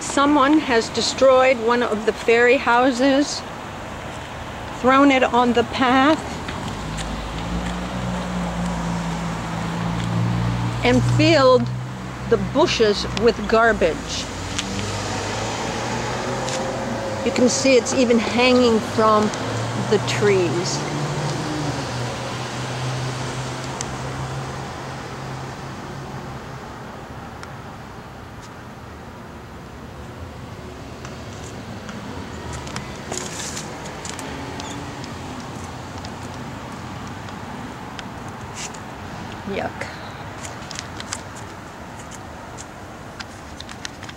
Someone has destroyed one of the fairy houses, thrown it on the path, and filled the bushes with garbage. You can see it's even hanging from the trees. Yuck.